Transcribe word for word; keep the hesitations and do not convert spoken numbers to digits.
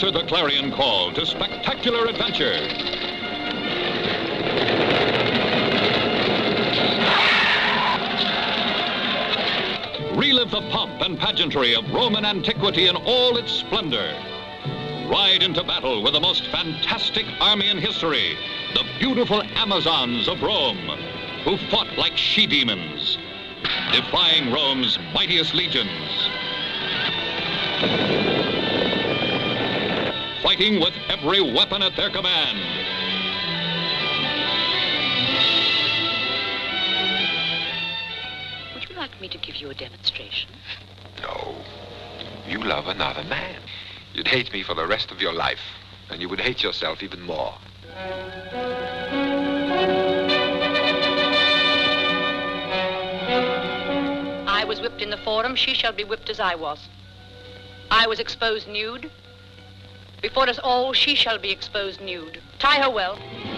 Answer the clarion call to spectacular adventure. Relive the pomp and pageantry of Roman antiquity in all its splendor. Ride into battle with the most fantastic army in history, the beautiful Amazons of Rome, who fought like she-demons, defying Rome's mightiest legions. Fighting with every weapon at their command. Would you like me to give you a demonstration? No. You love another man. You'd hate me for the rest of your life, and you would hate yourself even more. I was whipped in the Forum. She shall be whipped as I was. I was exposed nude. Before us all, she shall be exposed nude. Tie her well.